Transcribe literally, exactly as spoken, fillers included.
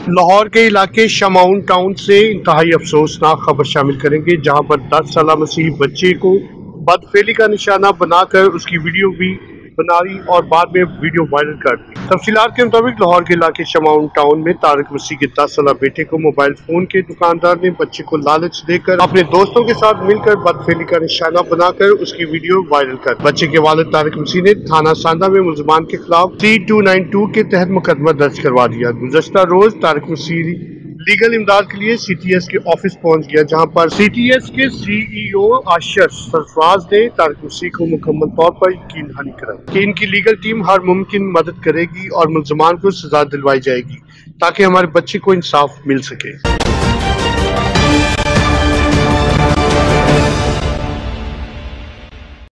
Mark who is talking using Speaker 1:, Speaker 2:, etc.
Speaker 1: लाहौर के इलाके शमाउन टाउन से इंतहाई अफसोसनाक खबर शामिल करेंगे, जहां पर दस साल मसीह बच्चे को बदफेली का निशाना बनाकर उसकी वीडियो भी बनाई और बाद में वीडियो वायरल कर दी। तफसीलात के मुताबिक लाहौर के इलाके शमाउन टाउन में तारिक मसीह के दस साल बेटे को मोबाइल फोन के दुकानदार ने बच्चे को लालच देकर अपने दोस्तों के साथ मिलकर बदफेली का निशाना बनाकर उसकी वीडियो वायरल कर। बच्चे के वालिद तारिक मसीह ने थाना सांदा में मुलजमान के खिलाफ सी टू नाइन टू के तहत मुकदमा दर्ज करवा दिया। गुज़श्ता रोज तारिक मसीह लीगल इमदाद के लिए सी टी एस के ऑफिस पहुंच गया, जहां पर सी टी एस के सी ई ओ आशर सरफराज ने तारिक मसीह को मुकम्मल तौर पर यकीन दहानी कराई कि इनकी लीगल टीम हर मुमकिन मदद करेगी और मुलजमान को सजा दिलवाई जाएगी ताकि हमारे बच्चे को इंसाफ मिल सके।